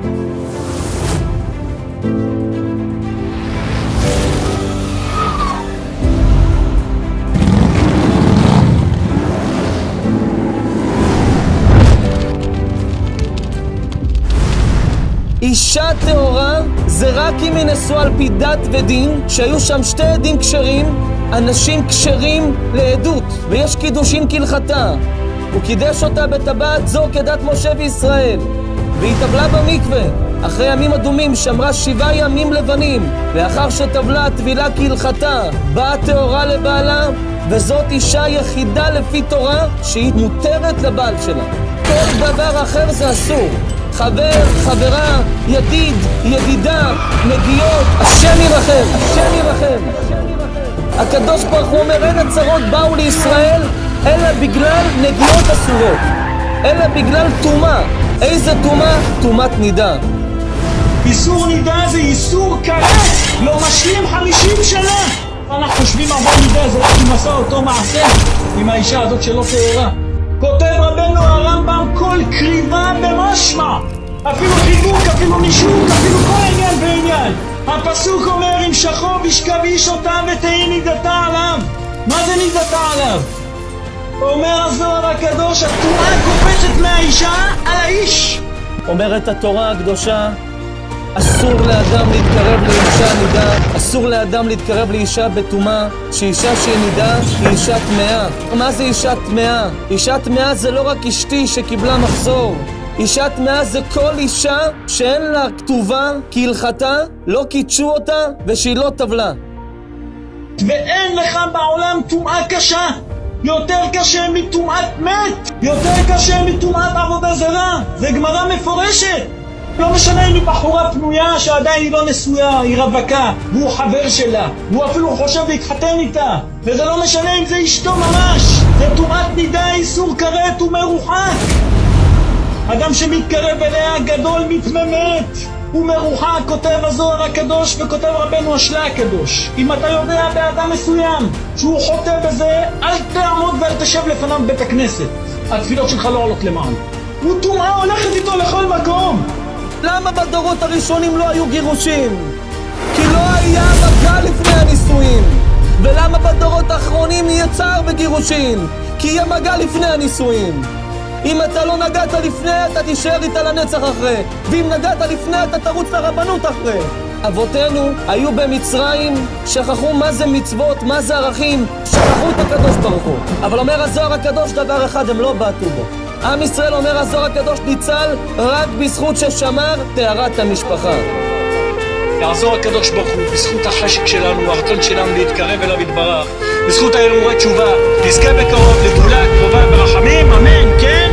אישה טהורה זה רק אם היא נשואה על פי דת ודין, שהיו שם שתי עדים כשרים, אנשים כשרים לעדות, ויש קידושין כהלכתה. הוא קידש אותה בטבעת זו כדת משה וישראל, והיא טבלה במקווה. אחרי ימים אדומים שמרה 7 ימים לבנים, לאחר שטבלה טבילה כהלכתה, באה טהורה לבעלה, וזאת אישה יחידה לפי תורה שהיא מותרת לבעל שלה. כל דבר אחר זה אסור. חבר, חברה, ידיד, ידידה, נגיעות, השם ירחם, השם ירחם. הקדוש ברוך הוא אומר, אין הצרות באו לישראל אלא בגלל נגיעות אסורות, אלא בגלל טומאה. איזה טומאה? טומאת נידה. איסור נידה זה איסור כרת, לא משלים 50 שנה. אנחנו חושבים 4 נידה זה רק אם עשה אותו מעשה עם האישה הזאת שלא טהורה. כותב רבנו הרמב"ם, כל קריבה במשמע, אפילו חיבוק, אפילו נישוק, אפילו כל עניין בעניין. הפסוק אומר, אם שכב ישכב איש אותה ותהי נידתה עליו. מה זה נידתה עליו? אומר הזוהר הקדוש, הטומאה קופצת מהאישה על האיש. אומרת התורה הקדושה, אסור לאדם להתקרב לאישה נידה, אסור לאדם להתקרב לאישה בטומאה, שאישה שהיא נידה היא אישה טמאה. מה זה אישה טמאה? אישה טמאה זה לא רק אשתי שקיבלה מחזור. אישה טמאה זה כל אישה שאין לה כתובה כהלכתה, לא קידשו אותה ושהיא לא טבלה. ואין לך בעולם טומאה קשה, יותר קשה מטומאת מת, יותר קשה מטומאת עבודה זרה. זה גמרא מפורשת. לא משנה אם היא בחורה פנויה שעדיין היא לא נשואה, היא רווקה, והוא חבר שלה, והוא אפילו חושב להתחתן איתה, וזה לא משנה אם זה אשתו ממש. זה טומאת נידה, איסור כרת ומרוחק. אדם שמתקרב אליה גדול מתממת, הוא מרוחק. כותב הזוהר הקדוש וכותב רבנו השלה הקדוש, אם אתה יודע באדם מסוים שהוא חוטא בזה, אל תעמוד ואל תשב לפניו בית הכנסת, התפילות שלך לא עולות למעלה. הוא טומאה הולכת איתו לכל מקום. למה בדורות הראשונים לא היו גירושים? כי לא היה מגע לפני הנישואים. ולמה בדורות האחרונים יהיה צער בגירושים? כי יהיה מגע לפני הנישואים. אם אתה לא נגעת לפני, אתה תישאר איתה לנצח אחרי, ואם נגעת לפני, אתה תרוץ לרבנות אחרי. אבותינו היו במצרים, שכחו מה זה מצוות, מה זה ערכים, שכחו את הקדוש ברוך הוא. אבל אומר הזוהר הקדוש דבר אחד, הם לא בעטו בו. עם ישראל, אומר הזוהר הקדוש, ניצל רק בזכות ששמר טהרת המשפחה. יעזור הקדוש ברוך הוא, בזכות החשק שלנו, הרצון שלנו להתקרב אליו יתברך, בזכות ההרהורי תשובה, נזכה בקרוב לגאולה קרובה ברחמים, אמן, כן.